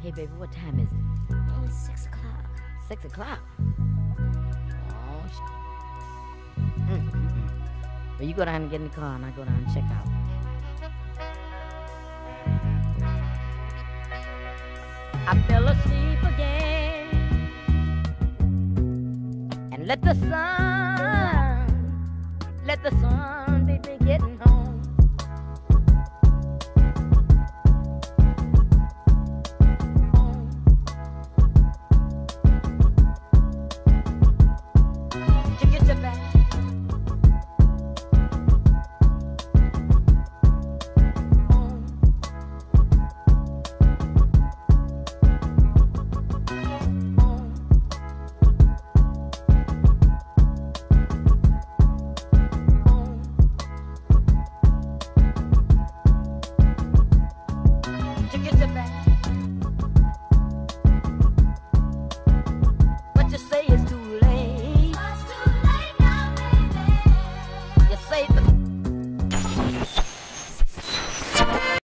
Hey, baby, what time is it? Only 6 o'clock. 6 o'clock? Oh, Well, you go down and get in the car, and I go down and check out. I fell asleep again, and let the sun be getting